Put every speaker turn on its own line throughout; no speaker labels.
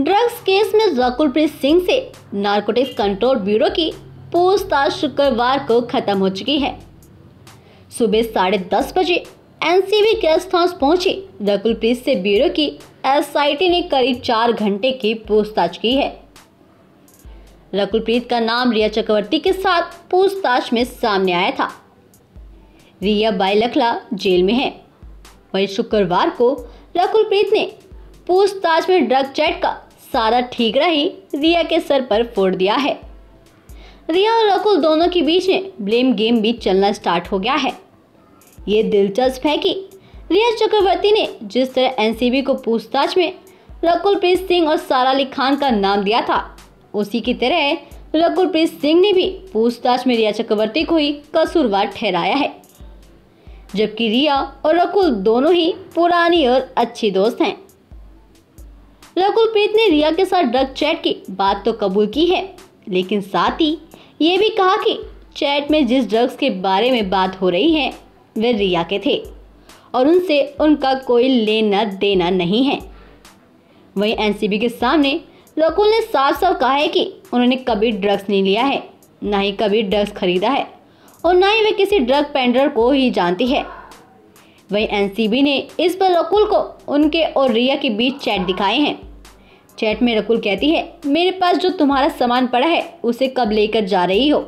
Drugs case में रकुलप्रीत सिंह से narcotics control bureau की पूछताछ शुक्रवार को खत्म हो चुकी है। सुबह 10:30 बजे एनसीबी गेस्ट हाउस पहुंची रकुलप्रीत से ब्यूरो की एसआईटी ने करीब 4 घंटे की पूछताछ की है। रकुलप्रीत का नाम रिया चक्रवर्ती के साथ पूछताछ में सामने आया था। रिया बाईलखला जेल में है। वहीं शुक्रवार को रकुलप्रीत ने पूछताछ में ड्रग चैट का सारा ठीकरा ही रिया के सर पर फोड़ दिया है। रिया और रकुल दोनों के बीच में ब्लेम गेम भी चलना स्टार्ट हो गया है। ये दिलचस्प है कि रिया चक्रवर्ती ने जिस तरह एनसीबी को पूछताछ में रकुलप्रीत सिंह और सारा अली खान का नाम दिया था, उसी की तरह रकुलप्रीत सिंह ने भी पूछताछ में रिया चक्रवर्ती को ही कसूरवार ठहराया है, जबकि रिया और रकुल दोनों ही पुरानी और अच्छी दोस्त हैं। रकुलप्रीत ने रिया के साथ ड्रग चैट की बात तो कबूल की है, लेकिन साथ ही ये भी कहा कि चैट में जिस ड्रग्स के बारे में बात हो रही है वे रिया के थे और उनसे उनका कोई लेना देना नहीं है। वहीं एनसीबी के सामने रकुल ने साफ साफ कहा है कि उन्होंने कभी ड्रग्स नहीं लिया है, ना ही कभी ड्रग्स खरीदा है और ना ही वे किसी ड्रग पेंडर को ही जानती है। वहीं एनसीबी ने इस पर रकुल को उनके और रिया के बीच चैट दिखाए हैं। चैट में रकुल कहती है, मेरे पास जो तुम्हारा सामान पड़ा है उसे कब लेकर जा रही हो।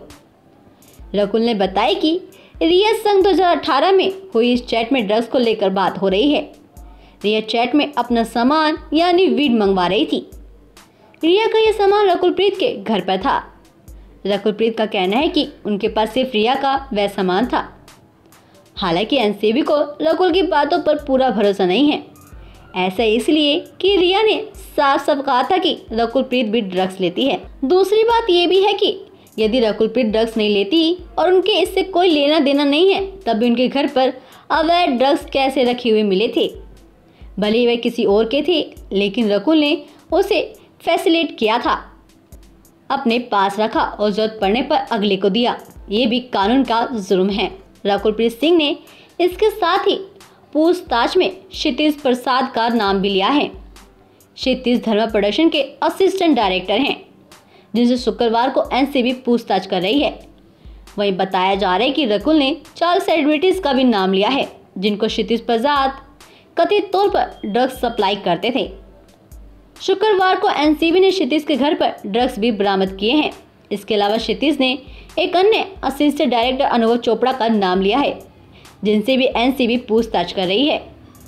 रकुल ने बताया कि रिया संग 2018 में हुई इस चैट में ड्रग्स को लेकर बात हो रही है। रिया चैट में अपना सामान यानी वीड मंगवा रही थी। रिया का यह सामान रकुलप्रीत के घर पर था। रकुलप्रीत का कहना है कि उनके पास सिर्फ रिया का वह सामान था। हालांकि एनसीबी को रकुल की बातों पर पूरा भरोसा नहीं है। ऐसा इसलिए कि रिया ने साफ साफ कहा था कि रकुलप्रीत भी ड्रग्स लेती है। दूसरी बात यह भी है कि यदि रकुलप्रीत ड्रग्स नहीं लेती और उनके इससे कोई लेना देना नहीं है, तब भी उनके घर पर अवैध ड्रग्स कैसे रखे हुए मिले थे। भले ही वे किसी और के थे, लेकिन रकुल ने उसे फैसिलिटेट किया था, अपने पास रखा और जरूरत पड़ने पर अगले को दिया। ये भी कानून का जुर्म है। रकुलप्रीत सिंह ने इसके साथ ही पूछताछ में क्षितिज प्रसाद का नाम भी लिया है। क्षितिज धर्मा प्रोडक्शन के असिस्टेंट डायरेक्टर हैं, जिनसे शुक्रवार को एनसीबी पूछताछ कर रही है। वहीं बताया जा रहा है कि रकुल ने 4 सेलिब्रिटीज का भी नाम लिया है, जिनको क्षितिज प्रसाद कथित तौर पर ड्रग्स सप्लाई करते थे। शुक्रवार को एनसीबी ने क्षितिज के घर पर ड्रग्स भी बरामद किए हैं। इसके अलावा क्षितिज ने एक अन्य असिस्टेंट डायरेक्टर अनुभव चोपड़ा का नाम लिया है, जिनसे भी एनसीबी पूछताछ कर रही है।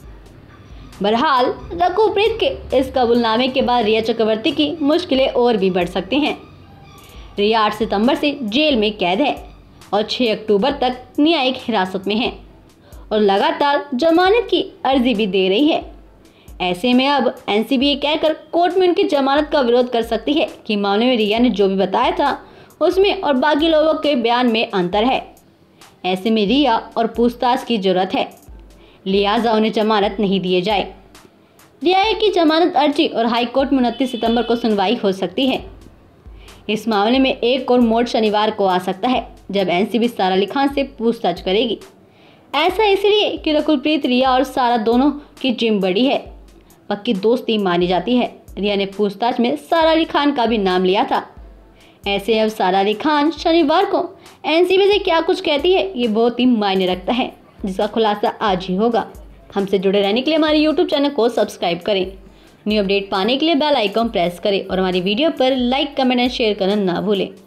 बहरहाल रकुलप्रीत के इस कबूलनामे के बाद रिया चक्रवर्ती की मुश्किलें और भी बढ़ सकती हैं। रिया 8 सितंबर से जेल में कैद है और 6 अक्टूबर तक न्यायिक हिरासत में है और लगातार जमानत की अर्जी भी दे रही है। ऐसे में अब एनसीबी ये कहकर कोर्ट में उनकी जमानत का विरोध कर सकती है कि मामले में रिया ने जो भी बताया था उसमें और बाकी लोगों के बयान में अंतर है। ऐसे में रिया और पूछताछ की जरूरत है, लिहाजा उन्हें जमानत नहीं दिए जाए। रिया की जमानत अर्जी और हाई कोर्ट में 29 सितंबर को सुनवाई हो सकती है। इस मामले में एक और मोड़ शनिवार को आ सकता है, जब एनसीबी सारा अली खान से पूछताछ करेगी। ऐसा इसलिए कि रकुलप्रीत, रिया और सारा दोनों की जिम बड़ी है, पक्की दोस्ती मानी जाती है। रिया ने पूछताछ में सारा अली खान का भी नाम लिया था। ऐसे अब सारा अली खान शनिवार को एनसीबी से क्या कुछ कहती है, ये बहुत ही मायने रखता है, जिसका खुलासा आज ही होगा। हमसे जुड़े रहने के लिए हमारे यूट्यूब चैनल को सब्सक्राइब करें। न्यू अपडेट पाने के लिए बेल आइकन प्रेस करें और हमारी वीडियो पर लाइक, कमेंट एंड शेयर करना ना भूलें।